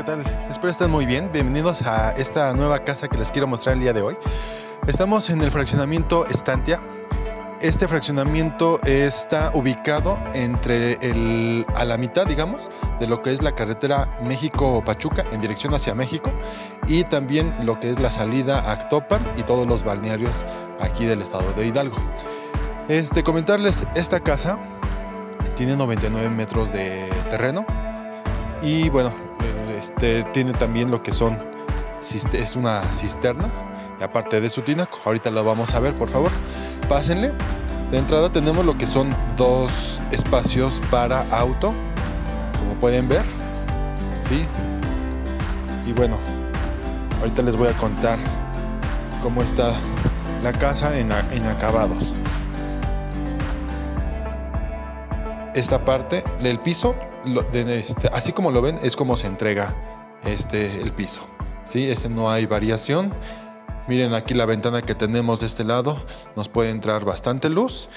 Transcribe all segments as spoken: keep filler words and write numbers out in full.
tal? Espero estén muy bien. Bienvenidos a esta nueva casa que les quiero mostrar el día de hoy. Estamos en el fraccionamiento Estancia. Este fraccionamiento está ubicado entre el, a la mitad, digamos, de lo que es la carretera México-Pachuca en dirección hacia México y también lo que es la salida a Actopan y todos los balnearios aquí del estado de Hidalgo. Este, comentarles, esta casa tiene noventa y nueve metros de terreno y bueno, este, tiene también lo que son, es una cisterna y aparte de su tinaco. Ahorita lo vamos a ver, por favor. Pásenle. De entrada tenemos lo que son dos espacios para auto, como pueden ver, ¿sí? Y bueno, ahorita les voy a contar cómo está la casa en, en acabados. Esta parte del piso, lo, de este, así como lo ven, es como se entrega este, el piso, ¿sí? Ese no hay variación. Miren aquí la ventana que tenemos de este lado, nos puede entrar bastante luz.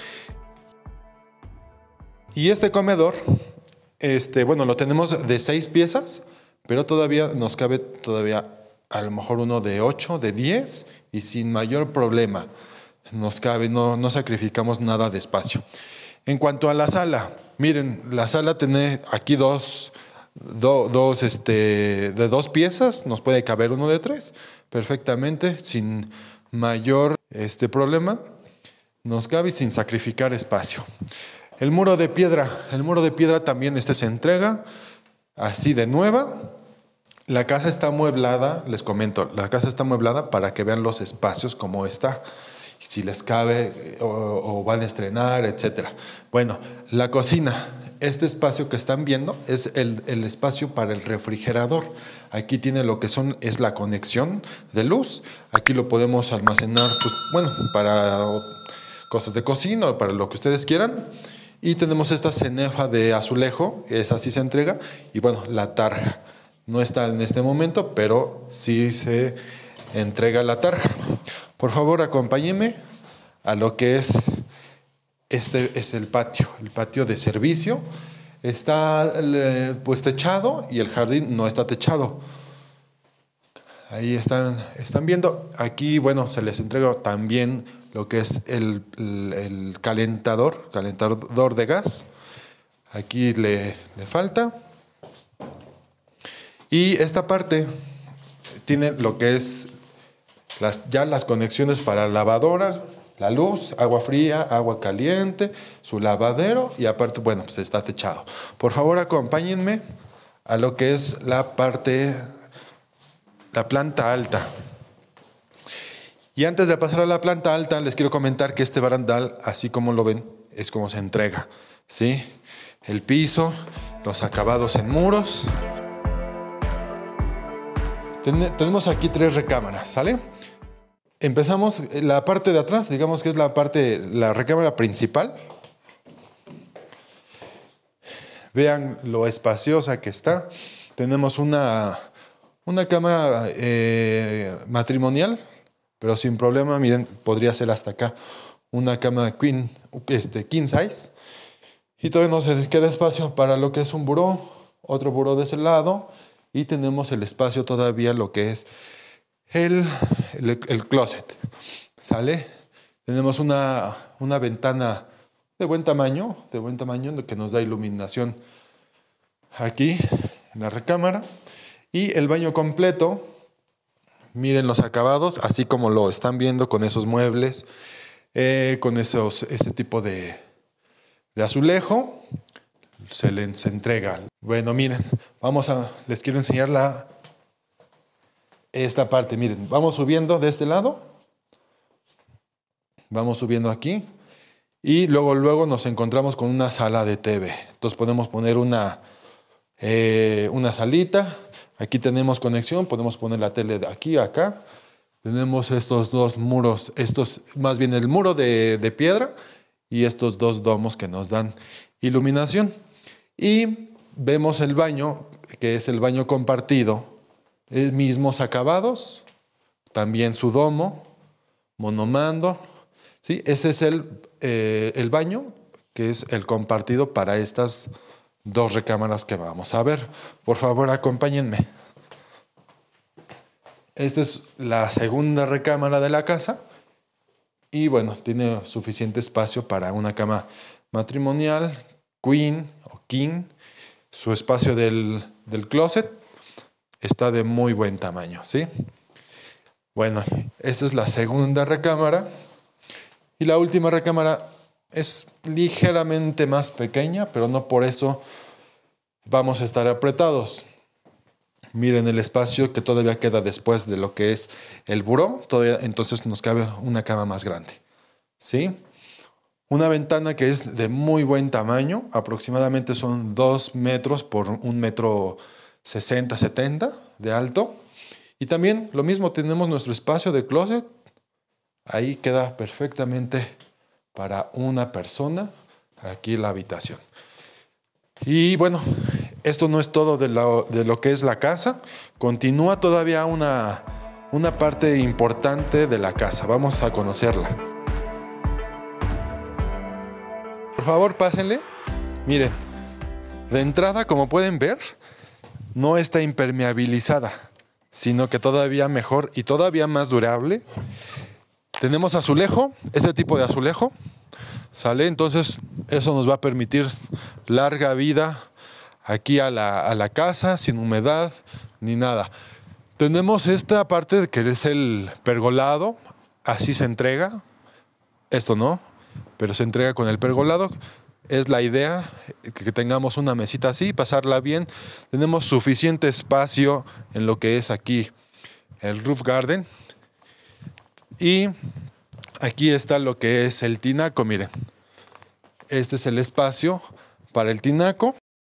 Y este comedor, este, bueno, lo tenemos de seis piezas, pero todavía nos cabe todavía a lo mejor uno de ocho, de diez y sin mayor problema. Nos cabe, no, no sacrificamos nada de espacio. En cuanto a la sala, miren, la sala tiene aquí dos, do, dos este, de dos piezas, nos puede caber uno de tres. Perfectamente, sin mayor este, problema, nos cabe sin sacrificar espacio. El muro de piedra, el muro de piedra también este se entrega así de nueva. La casa está amueblada, les comento, la casa está amueblada para que vean los espacios como está, si les cabe o, o van a estrenar, etcétera. Bueno, la cocina. Este espacio que están viendo es el, el espacio para el refrigerador. Aquí tiene lo que son, es la conexión de luz. Aquí lo podemos almacenar, pues, bueno, para cosas de cocina o para lo que ustedes quieran. Y tenemos esta cenefa de azulejo, esa sí se entrega. Y bueno, la tarja. No está en este momento, pero sí se entrega la tarja. Por favor, acompáñenme a lo que es... Este es el patio, el patio de servicio. Está pues techado y el jardín no está techado. Ahí están, están viendo. Aquí, bueno, se les entrega también lo que es el, el, el calentador, calentador de gas. Aquí le, le falta. Y esta parte tiene lo que es las, ya las conexiones para lavadora, la luz, agua fría, agua caliente, su lavadero y aparte, bueno, pues está techado. Por favor, acompáñenme a lo que es la parte, la planta alta. Y antes de pasar a la planta alta, les quiero comentar que este barandal, así como lo ven, es como se entrega, ¿sí? El piso, los acabados en muros. Ten- tenemos aquí tres recámaras, ¿sale? Empezamos la parte de atrás, digamos que es la parte, la recámara principal. Vean lo espaciosa que está. Tenemos una, una cama eh, matrimonial, pero sin problema, miren, podría ser hasta acá. Una cama queen, este, king size. Y todavía nos queda espacio para lo que es un buró, otro buró de ese lado. Y tenemos el espacio todavía, lo que es El, el, el closet, ¿sale? Tenemos una, una ventana de buen tamaño, de buen tamaño, que nos da iluminación aquí en la recámara. Y el baño completo, miren los acabados, así como lo están viendo con esos muebles, eh, con esos, ese tipo de, de azulejo, se les entrega. Bueno, miren, vamos a, les quiero enseñar la... Esta parte, miren, vamos subiendo de este lado, vamos subiendo aquí y luego luego nos encontramos con una sala de T V. Entonces podemos poner una, eh, una salita, aquí tenemos conexión, podemos poner la tele de aquí a acá. Tenemos estos dos muros, estos, más bien el muro de, de piedra y estos dos domos que nos dan iluminación. Y vemos el baño, que es el baño compartido. Mismos acabados, también su domo, monomando, ¿sí? Ese es el, eh, el baño, que es el compartido para estas dos recámaras que vamos a ver. Por favor, acompáñenme. Esta es la segunda recámara de la casa. Y bueno, tiene suficiente espacio para una cama matrimonial, queen o king. Su espacio del, del closet está de muy buen tamaño, ¿sí? Bueno, esta es la segunda recámara. Y la última recámara es ligeramente más pequeña, pero no por eso vamos a estar apretados. Miren el espacio que todavía queda después de lo que es el buró. Todavía, entonces nos cabe una cama más grande, ¿sí? Una ventana que es de muy buen tamaño. Aproximadamente son dos metros por un metro sesenta, setenta de alto. Y también lo mismo, tenemos nuestro espacio de closet. Ahí queda perfectamente para una persona. Aquí la habitación. Y bueno, esto no es todo de lo, de lo que es la casa. Continúa todavía una, una parte importante de la casa. Vamos a conocerla. Por favor, pásenle. Miren, de entrada, como pueden ver, no está impermeabilizada, sino que todavía mejor y todavía más durable. Tenemos azulejo, este tipo de azulejo, ¿sale? Entonces, eso nos va a permitir larga vida aquí a la, a la casa, sin humedad ni nada. Tenemos esta parte que es el pergolado, así se entrega. Esto no, pero se entrega con el pergolado. Es la idea, que tengamos una mesita así, pasarla bien. Tenemos suficiente espacio en lo que es aquí el roof garden. Y aquí está lo que es el tinaco, miren. Este es el espacio para el tinaco.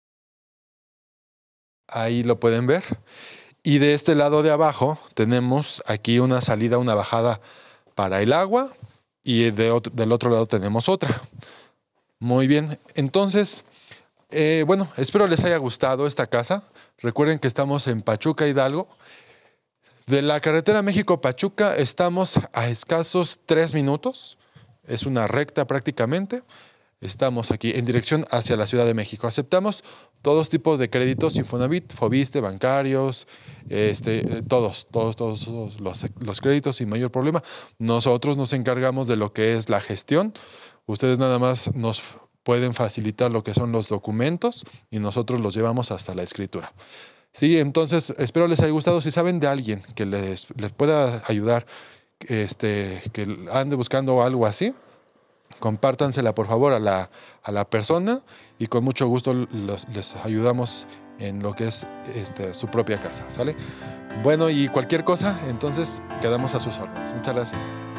Ahí lo pueden ver. Y de este lado de abajo tenemos aquí una salida, una bajada para el agua. Y de otro, del otro lado tenemos otra. Muy bien. Entonces, eh, bueno, espero les haya gustado esta casa. Recuerden que estamos en Pachuca, Hidalgo. De la carretera México-Pachuca estamos a escasos tres minutos. Es una recta prácticamente. Estamos aquí en dirección hacia la Ciudad de México. Aceptamos todos tipos de créditos, Infonavit, Fobiste, bancarios, este, todos, todos, todos, todos los, los créditos sin mayor problema. Nosotros nos encargamos de lo que es la gestión. Ustedes nada más nos pueden facilitar lo que son los documentos y nosotros los llevamos hasta la escritura. Sí, entonces espero les haya gustado. Si saben de alguien que les, les pueda ayudar, este, que ande buscando algo así, compártansela por favor a la, a la persona y con mucho gusto los, les ayudamos en lo que es este, su propia casa, ¿sale? Bueno, y cualquier cosa, entonces quedamos a sus órdenes. Muchas gracias.